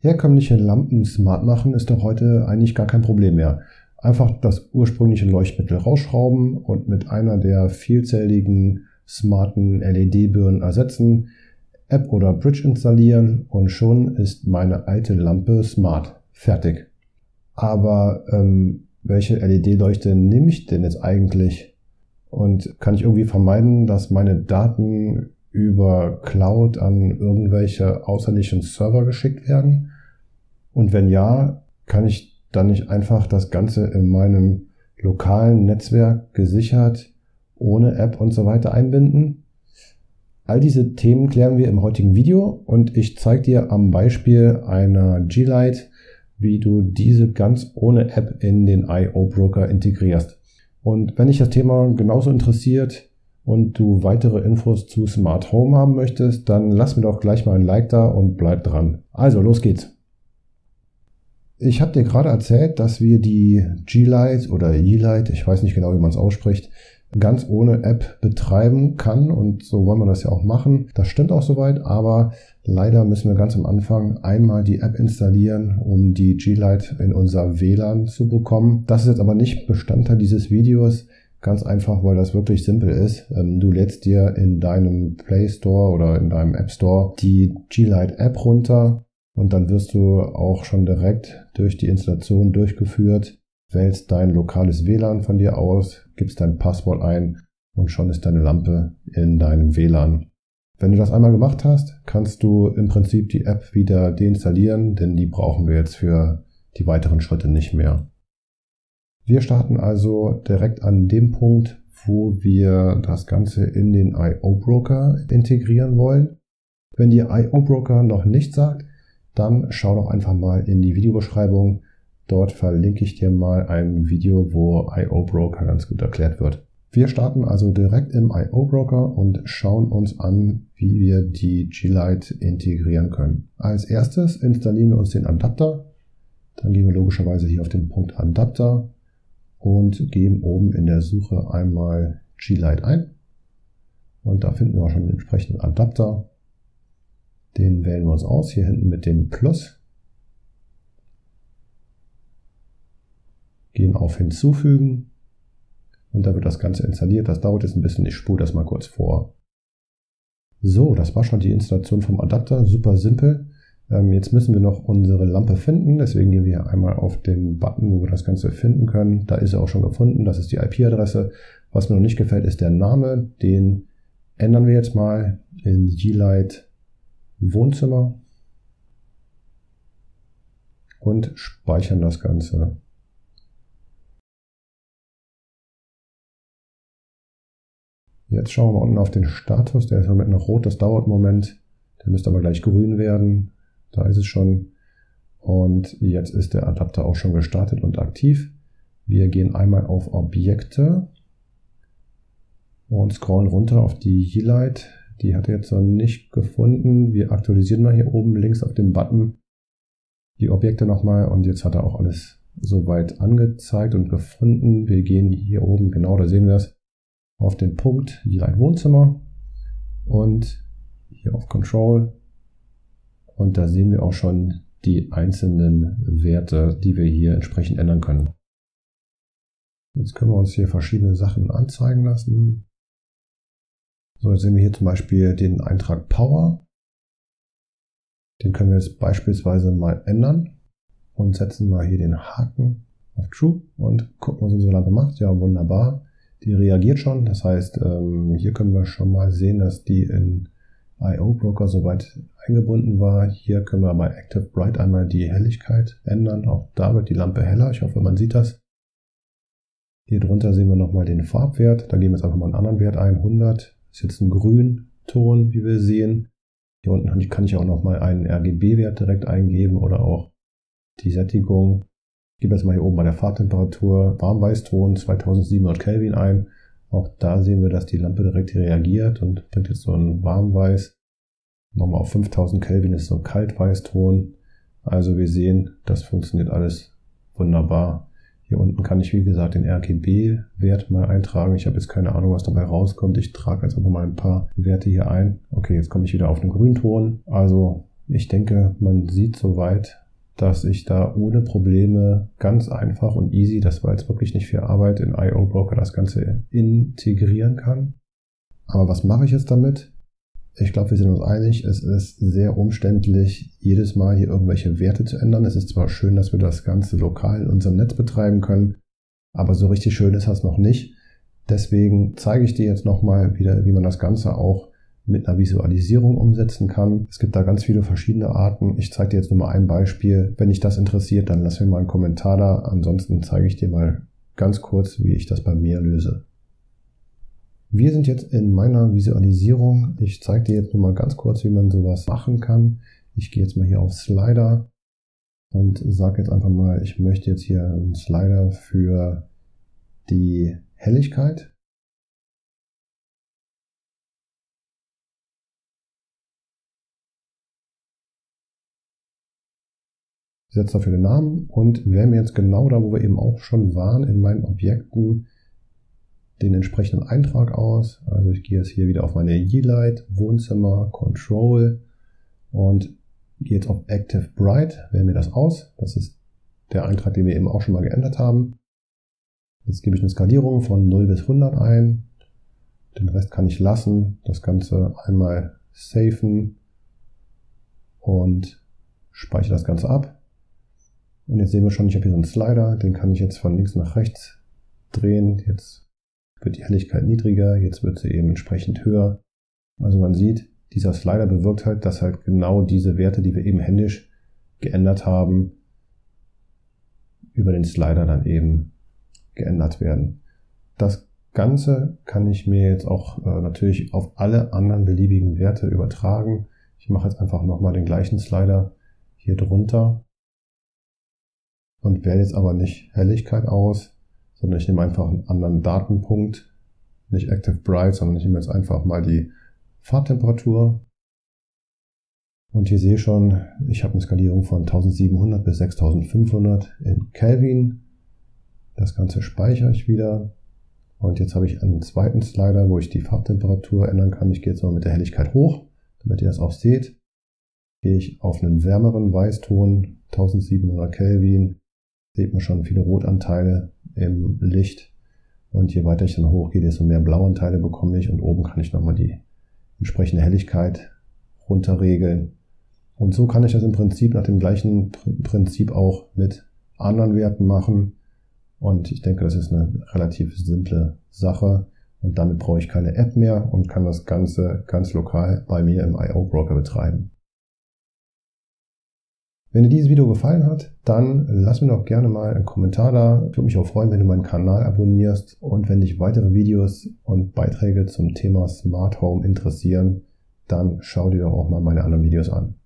Herkömmliche Lampen smart machen ist doch heute eigentlich gar kein Problem mehr. Einfach das ursprüngliche Leuchtmittel rausschrauben und mit einer der vielzähligen smarten LED-Birnen ersetzen, App oder Bridge installieren und schon ist meine alte Lampe smart. Fertig. Aber welche LED-Leuchte nehme ich denn jetzt eigentlich? Und kann ich irgendwie vermeiden, dass meine Daten über Cloud an irgendwelche ausländischen Server geschickt werden? Und wenn ja, kann ich dann nicht einfach das Ganze in meinem lokalen Netzwerk gesichert, ohne App und so weiter einbinden? All diese Themen klären wir im heutigen Video und ich zeige dir am Beispiel einer G-Lite, wie du diese ganz ohne App in den I/O Broker integrierst. Und wenn dich das Thema genauso interessiert und du weitere Infos zu Smart Home haben möchtest, dann lass mir doch gleich mal ein Like da und bleib dran. Also, los geht's. Ich habe dir gerade erzählt, dass wir die G-Lite oder Yeelight, ich weiß nicht genau, wie man es ausspricht, ganz ohne App betreiben kann und so wollen wir das ja auch machen. Das stimmt auch soweit, aber leider müssen wir ganz am Anfang einmal die App installieren, um die G-Lite in unser WLAN zu bekommen. Das ist jetzt aber nicht Bestandteil dieses Videos, ganz einfach, weil das wirklich simpel ist. Du lädst dir in deinem Play Store oder in deinem App Store die G-Lite App runter und dann wirst du auch schon direkt durch die Installation durchgeführt. Wählst dein lokales WLAN von dir aus, gibst dein Passwort ein und schon ist deine Lampe in deinem WLAN. Wenn du das einmal gemacht hast, kannst du im Prinzip die App wieder deinstallieren, denn die brauchen wir jetzt für die weiteren Schritte nicht mehr. Wir starten also direkt an dem Punkt, wo wir das Ganze in den I/O Broker integrieren wollen. Wenn dir I/O Broker noch nichts sagt, dann schau doch einfach mal in die Videobeschreibung. Dort verlinke ich dir mal ein Video, wo I/O Broker ganz gut erklärt wird. Wir starten also direkt im I/O Broker und schauen uns an, wie wir die G-Lite integrieren können. Als erstes installieren wir uns den Adapter. Dann gehen wir logischerweise hier auf den Punkt Adapter und geben oben in der Suche einmal G-Lite ein. Und da finden wir auch schon den entsprechenden Adapter. Den wählen wir uns aus, hier hinten mit dem Plus. Gehen auf Hinzufügen und da wird das Ganze installiert. Das dauert jetzt ein bisschen, ich spule das mal kurz vor. So, das war schon die Installation vom Adapter, super simpel. Jetzt müssen wir noch unsere Lampe finden, deswegen gehen wir einmal auf den Button, wo wir das Ganze finden können. Da ist er auch schon gefunden, das ist die IP-Adresse. Was mir noch nicht gefällt, ist der Name, den ändern wir jetzt mal in Yeelight Wohnzimmer und speichern das Ganze. Jetzt schauen wir mal unten auf den Status, der ist im Moment noch rot, das dauert einen Moment, der müsste aber gleich grün werden, da ist es schon und jetzt ist der Adapter auch schon gestartet und aktiv. Wir gehen einmal auf Objekte und scrollen runter auf die Yeelight, die hat er jetzt noch nicht gefunden. Wir aktualisieren mal hier oben links auf dem Button die Objekte nochmal und jetzt hat er auch alles soweit angezeigt und gefunden. Wir gehen hier oben, genau da sehen wir es, auf den Punkt Yeelight Wohnzimmer und hier auf Control und da sehen wir auch schon die einzelnen Werte, die wir hier entsprechend ändern können. Jetzt können wir uns hier verschiedene Sachen anzeigen lassen. So, jetzt sehen wir hier zum Beispiel den Eintrag Power. Den können wir jetzt beispielsweise mal ändern und setzen mal hier den Haken auf True und gucken, was unsere Lampe macht. Ja, wunderbar. Die reagiert schon, das heißt, hier können wir schon mal sehen, dass die in I/O Broker soweit eingebunden war. Hier können wir bei Active Bright einmal die Helligkeit ändern. Auch da wird die Lampe heller. Ich hoffe, man sieht das. Hier drunter sehen wir nochmal den Farbwert. Da geben wir jetzt einfach mal einen anderen Wert ein. 100 ist jetzt ein Grünton, wie wir sehen. Hier unten kann ich auch nochmal einen RGB-Wert direkt eingeben oder auch die Sättigung. Ich gebe jetzt mal hier oben bei der Farbtemperatur Warmweißton 2700 Kelvin ein. Auch da sehen wir, dass die Lampe direkt reagiert und bringt jetzt so ein Warmweiß. Nochmal auf 5000 Kelvin ist so ein Kaltweißton. Also wir sehen, das funktioniert alles wunderbar. Hier unten kann ich, wie gesagt, den RGB-Wert mal eintragen. Ich habe jetzt keine Ahnung, was dabei rauskommt. Ich trage jetzt einfach mal ein paar Werte hier ein. Okay, jetzt komme ich wieder auf den Grünton. Also Ich denke, man sieht soweit, dass ich da ohne Probleme ganz einfach und easy, das war jetzt wirklich nicht viel Arbeit, in I/O Broker das Ganze integrieren kann. Aber was mache ich jetzt damit? Ich glaube, wir sind uns einig, es ist sehr umständlich, jedes Mal hier irgendwelche Werte zu ändern. Es ist zwar schön, dass wir das Ganze lokal in unserem Netz betreiben können, aber so richtig schön ist das noch nicht. Deswegen zeige ich dir jetzt nochmal wieder, wie man das Ganze auch mit einer Visualisierung umsetzen kann. Es gibt da ganz viele verschiedene Arten. Ich zeige dir jetzt nur mal ein Beispiel. Wenn dich das interessiert, dann lass mir mal einen Kommentar da. Ansonsten zeige ich dir mal ganz kurz, wie ich das bei mir löse. Wir sind jetzt in meiner Visualisierung. Ich zeige dir jetzt nur mal ganz kurz, wie man sowas machen kann. Ich gehe jetzt mal hier auf Slider und sage jetzt einfach mal, ich möchte jetzt hier einen Slider für die Helligkeit. Ich setze dafür den Namen und wähle mir jetzt genau da, wo wir eben auch schon waren, in meinen Objekten den entsprechenden Eintrag aus. Also ich gehe jetzt hier wieder auf meine Yeelight, Wohnzimmer, Control und gehe jetzt auf Active Bright, wähle mir das aus. Das ist der Eintrag, den wir eben auch schon mal geändert haben. Jetzt gebe ich eine Skalierung von 0 bis 100 ein. Den Rest kann ich lassen. Das Ganze einmal safen und speichere das Ganze ab. Und jetzt sehen wir schon, ich habe hier so einen Slider, den kann ich jetzt von links nach rechts drehen. Jetzt wird die Helligkeit niedriger, jetzt wird sie eben entsprechend höher. Also man sieht, dieser Slider bewirkt halt, dass halt genau diese Werte, die wir eben händisch geändert haben, über den Slider dann eben geändert werden. Das Ganze kann ich mir jetzt auch natürlich auf alle anderen beliebigen Werte übertragen. Ich mache jetzt einfach nochmal den gleichen Slider hier drunter und wähle jetzt aber nicht Helligkeit aus, sondern ich nehme einfach einen anderen Datenpunkt, nicht Active Bright, sondern ich nehme jetzt einfach mal die Farbtemperatur. Und hier sehe ich schon, ich habe eine Skalierung von 1700 bis 6500 in Kelvin. Das Ganze speichere ich wieder. Und jetzt habe ich einen zweiten Slider, wo ich die Farbtemperatur ändern kann. Ich gehe jetzt mal mit der Helligkeit hoch, damit ihr das auch seht. Gehe ich auf einen wärmeren Weißton, 1700 Kelvin. Seht man schon viele Rotanteile im Licht. Und je weiter ich dann hochgehe, desto mehr Blauanteile bekomme ich. Und oben kann ich nochmal die entsprechende Helligkeit runterregeln. Und so kann ich das im Prinzip nach dem gleichen Prinzip auch mit anderen Werten machen. Und ich denke, das ist eine relativ simple Sache. Und damit brauche ich keine App mehr und kann das Ganze ganz lokal bei mir im I/O Broker betreiben. Wenn dir dieses Video gefallen hat, dann lass mir doch gerne mal einen Kommentar da. Ich würde mich auch freuen, wenn du meinen Kanal abonnierst. Und wenn dich weitere Videos und Beiträge zum Thema Smart Home interessieren, dann schau dir doch auch mal meine anderen Videos an.